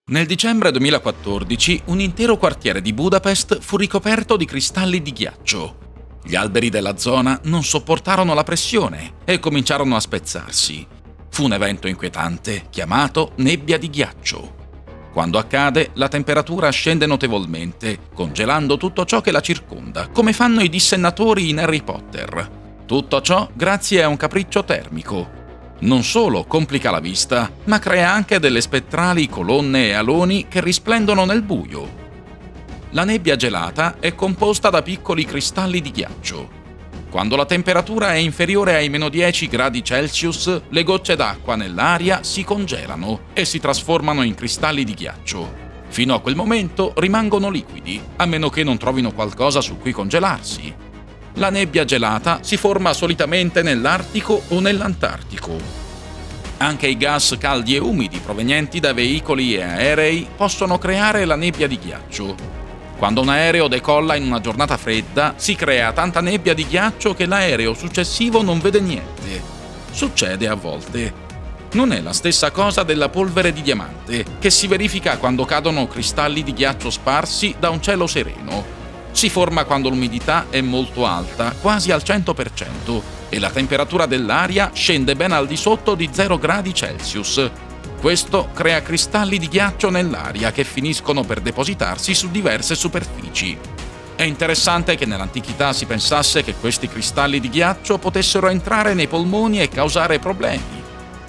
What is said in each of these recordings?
Nel dicembre 2014 un intero quartiere di Budapest fu ricoperto di cristalli di ghiaccio. Gli alberi della zona non sopportarono la pressione e cominciarono a spezzarsi. Fu un evento inquietante chiamato nebbia di ghiaccio. Quando accade, la temperatura scende notevolmente, congelando tutto ciò che la circonda, come fanno i dissennatori in Harry Potter. Tutto ciò grazie a un capriccio termico. Non solo complica la vista, ma crea anche delle spettrali colonne e aloni che risplendono nel buio. La nebbia gelata è composta da piccoli cristalli di ghiaccio. Quando la temperatura è inferiore ai -10 gradi Celsius, le gocce d'acqua nell'aria si congelano e si trasformano in cristalli di ghiaccio. Fino a quel momento rimangono liquidi, a meno che non trovino qualcosa su cui congelarsi. La nebbia gelata si forma solitamente nell'Artico o nell'Antartico. Anche i gas caldi e umidi provenienti da veicoli e aerei possono creare la nebbia di ghiaccio. Quando un aereo decolla in una giornata fredda, si crea tanta nebbia di ghiaccio che l'aereo successivo non vede niente. Succede a volte. Non è la stessa cosa della polvere di diamante, che si verifica quando cadono cristalli di ghiaccio sparsi da un cielo sereno. Si forma quando l'umidità è molto alta, quasi al 100%, e la temperatura dell'aria scende ben al di sotto di 0 gradi Celsius. Questo crea cristalli di ghiaccio nell'aria che finiscono per depositarsi su diverse superfici. È interessante che nell'antichità si pensasse che questi cristalli di ghiaccio potessero entrare nei polmoni e causare problemi.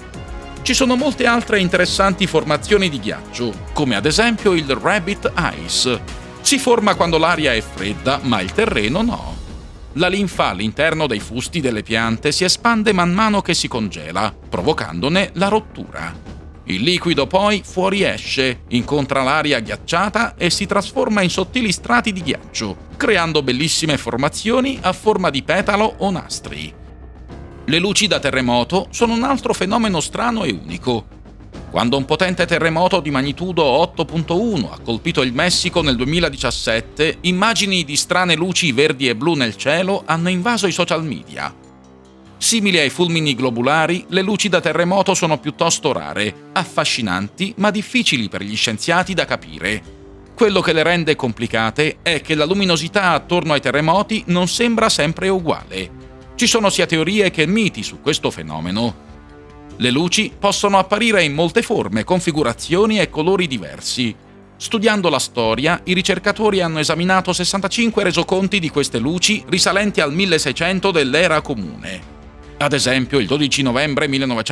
Ci sono molte altre interessanti formazioni di ghiaccio, come ad esempio il Rabbit Ice. Si forma quando l'aria è fredda, ma il terreno no. La linfa all'interno dei fusti delle piante si espande man mano che si congela, provocandone la rottura. Il liquido poi fuoriesce, incontra l'aria ghiacciata e si trasforma in sottili strati di ghiaccio, creando bellissime formazioni a forma di petalo o nastri. Le luci da terremoto sono un altro fenomeno strano e unico. Quando un potente terremoto di magnitudo 8.1 ha colpito il Messico nel 2017, immagini di strane luci verdi e blu nel cielo hanno invaso i social media. Simili ai fulmini globulari, le luci da terremoto sono piuttosto rare, affascinanti ma difficili per gli scienziati da capire. Quello che le rende complicate è che la luminosità attorno ai terremoti non sembra sempre uguale. Ci sono sia teorie che miti su questo fenomeno. Le luci possono apparire in molte forme, configurazioni e colori diversi. Studiando la storia, i ricercatori hanno esaminato 65 resoconti di queste luci risalenti al 1600 dell'era comune. Ad esempio, il 12 novembre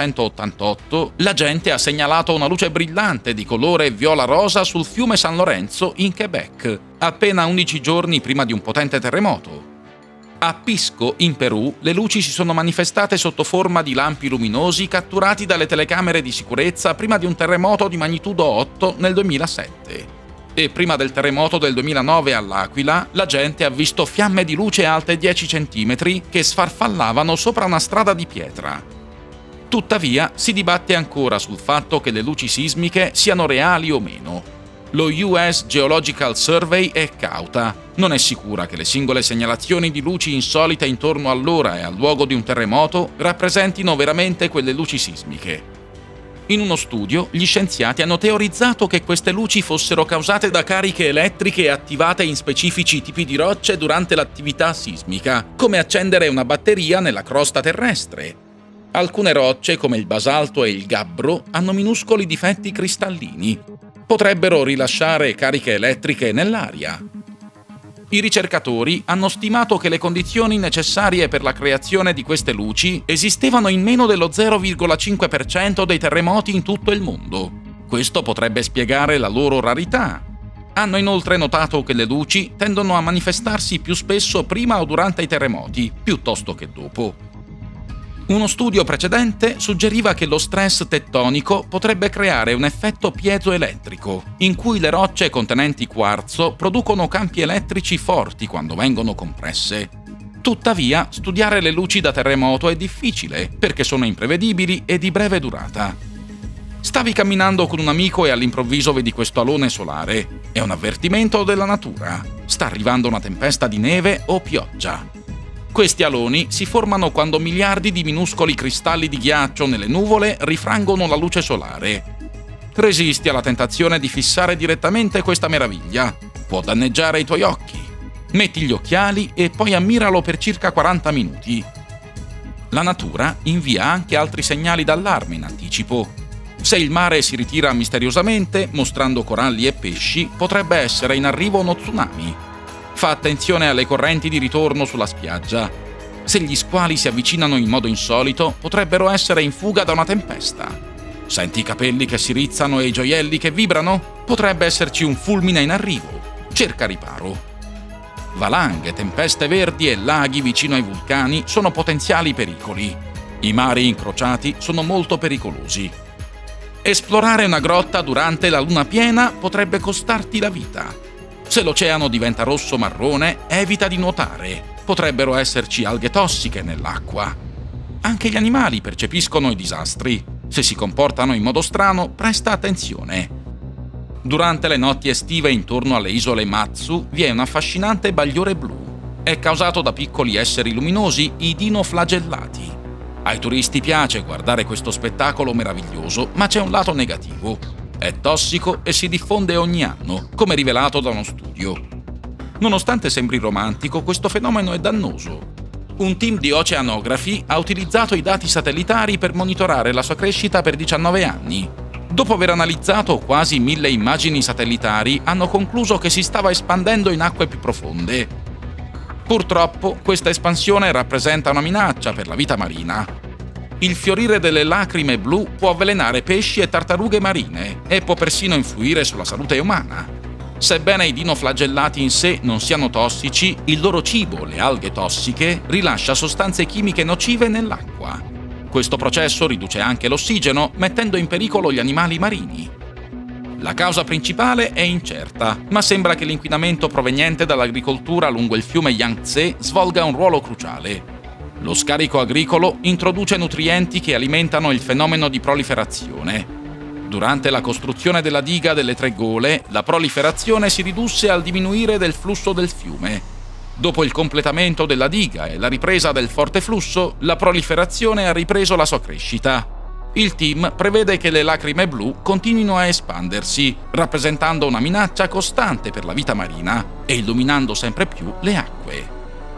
1988, la gente ha segnalato una luce brillante di colore viola-rosa sul fiume San Lorenzo in Quebec, appena 11 giorni prima di un potente terremoto. A Pisco, in Perù, le luci si sono manifestate sotto forma di lampi luminosi catturati dalle telecamere di sicurezza prima di un terremoto di magnitudo 8 nel 2007. E prima del terremoto del 2009 all'Aquila, la gente ha visto fiamme di luce alte 10 cm che sfarfallavano sopra una strada di pietra. Tuttavia, si dibatte ancora sul fatto che le luci sismiche siano reali o meno. Lo US Geological Survey è cauta. Non è sicura che le singole segnalazioni di luci insolite intorno all'ora e al luogo di un terremoto rappresentino veramente quelle luci sismiche. In uno studio, gli scienziati hanno teorizzato che queste luci fossero causate da cariche elettriche attivate in specifici tipi di rocce durante l'attività sismica, come accendere una batteria nella crosta terrestre. Alcune rocce, come il basalto e il gabbro, hanno minuscoli difetti cristallini. Potrebbero rilasciare cariche elettriche nell'aria. I ricercatori hanno stimato che le condizioni necessarie per la creazione di queste luci esistevano in meno dello 0,5% dei terremoti in tutto il mondo. Questo potrebbe spiegare la loro rarità. Hanno inoltre notato che le luci tendono a manifestarsi più spesso prima o durante i terremoti, piuttosto che dopo. Uno studio precedente suggeriva che lo stress tettonico potrebbe creare un effetto piezoelettrico, in cui le rocce contenenti quarzo producono campi elettrici forti quando vengono compresse. Tuttavia, studiare le luci da terremoto è difficile, perché sono imprevedibili e di breve durata. Stavi camminando con un amico e all'improvviso vedi questo alone solare. È un avvertimento della natura. Sta arrivando una tempesta di neve o pioggia. Questi aloni si formano quando miliardi di minuscoli cristalli di ghiaccio nelle nuvole rifrangono la luce solare. Resisti alla tentazione di fissare direttamente questa meraviglia. Può danneggiare i tuoi occhi. Metti gli occhiali e poi ammiralo per circa 40 minuti. La natura invia anche altri segnali d'allarme in anticipo. Se il mare si ritira misteriosamente, mostrando coralli e pesci, potrebbe essere in arrivo uno tsunami. Fa attenzione alle correnti di ritorno sulla spiaggia. Se gli squali si avvicinano in modo insolito, potrebbero essere in fuga da una tempesta. Senti i capelli che si rizzano e i gioielli che vibrano? Potrebbe esserci un fulmine in arrivo. Cerca riparo. Valanghe, tempeste verdi e laghi vicino ai vulcani sono potenziali pericoli. I mari incrociati sono molto pericolosi. Esplorare una grotta durante la luna piena potrebbe costarti la vita. Se l'oceano diventa rosso-marrone, evita di nuotare. Potrebbero esserci alghe tossiche nell'acqua. Anche gli animali percepiscono i disastri. Se si comportano in modo strano, presta attenzione. Durante le notti estive intorno alle isole Matsu vi è un affascinante bagliore blu. È causato da piccoli esseri luminosi, i dinoflagellati. Ai turisti piace guardare questo spettacolo meraviglioso, ma c'è un lato negativo. È tossico e si diffonde ogni anno, come rivelato da uno studio. Nonostante sembri romantico, questo fenomeno è dannoso. Un team di oceanografi ha utilizzato i dati satellitari per monitorare la sua crescita per 19 anni. Dopo aver analizzato quasi 1000 immagini satellitari, hanno concluso che si stava espandendo in acque più profonde. Purtroppo, questa espansione rappresenta una minaccia per la vita marina. Il fiorire delle lacrime blu può avvelenare pesci e tartarughe marine e può persino influire sulla salute umana. Sebbene i dinoflagellati in sé non siano tossici, il loro cibo, le alghe tossiche, rilascia sostanze chimiche nocive nell'acqua. Questo processo riduce anche l'ossigeno, mettendo in pericolo gli animali marini. La causa principale è incerta, ma sembra che l'inquinamento proveniente dall'agricoltura lungo il fiume Yangtze svolga un ruolo cruciale. Lo scarico agricolo introduce nutrienti che alimentano il fenomeno di proliferazione. Durante la costruzione della diga delle Tre Gole, la proliferazione si ridusse al diminuire del flusso del fiume. Dopo il completamento della diga e la ripresa del forte flusso, la proliferazione ha ripreso la sua crescita. Il team prevede che le lacrime blu continuino a espandersi, rappresentando una minaccia costante per la vita marina e illuminando sempre più le acque.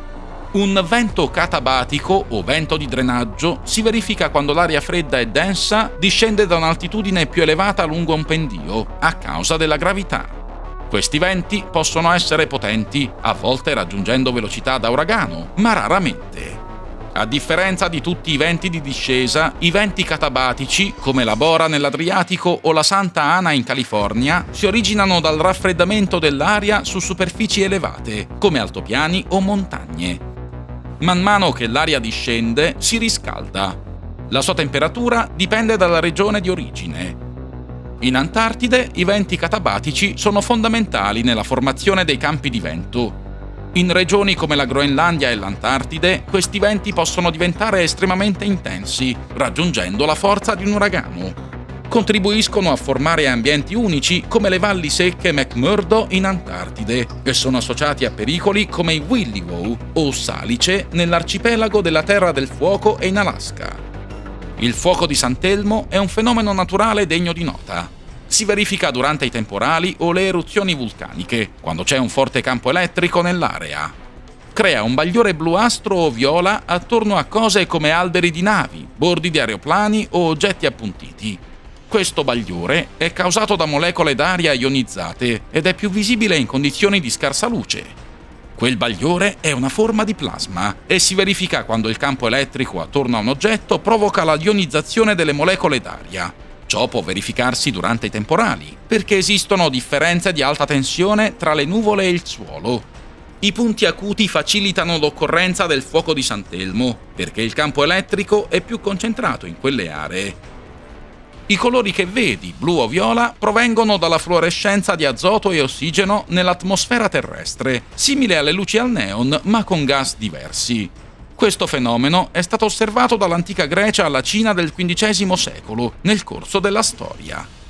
Un vento catabatico o vento di drenaggio si verifica quando l'aria fredda e densa discende da un'altitudine più elevata lungo un pendio a causa della gravità. Questi venti possono essere potenti, a volte raggiungendo velocità da uragano, ma raramente. A differenza di tutti i venti di discesa, i venti catabatici, come la Bora nell'Adriatico o la Santa Ana in California, si originano dal raffreddamento dell'aria su superfici elevate, come altopiani o montagne. Man mano che l'aria discende, si riscalda. La sua temperatura dipende dalla regione di origine. In Antartide i venti catabatici sono fondamentali nella formazione dei campi di vento. In regioni come la Groenlandia e l'Antartide, questi venti possono diventare estremamente intensi, raggiungendo la forza di un uragano. Contribuiscono a formare ambienti unici come le valli secche McMurdo in Antartide, che sono associati a pericoli come i Williwow o Salice nell'arcipelago della Terra del Fuoco e in Alaska. Il fuoco di Sant'Elmo è un fenomeno naturale degno di nota. Si verifica durante i temporali o le eruzioni vulcaniche, quando c'è un forte campo elettrico nell'area. Crea un bagliore bluastro o viola attorno a cose come alberi di navi, bordi di aeroplani o oggetti appuntiti. Questo bagliore è causato da molecole d'aria ionizzate ed è più visibile in condizioni di scarsa luce. Quel bagliore è una forma di plasma e si verifica quando il campo elettrico attorno a un oggetto provoca la ionizzazione delle molecole d'aria. Ciò può verificarsi durante i temporali, perché esistono differenze di alta tensione tra le nuvole e il suolo. I punti acuti facilitano l'occorrenza del fuoco di Sant'Elmo, perché il campo elettrico è più concentrato in quelle aree. I colori che vedi, blu o viola, provengono dalla fluorescenza di azoto e ossigeno nell'atmosfera terrestre, simile alle luci al neon, ma con gas diversi. Questo fenomeno è stato osservato dall'antica Grecia alla Cina del XV secolo, nel corso della storia.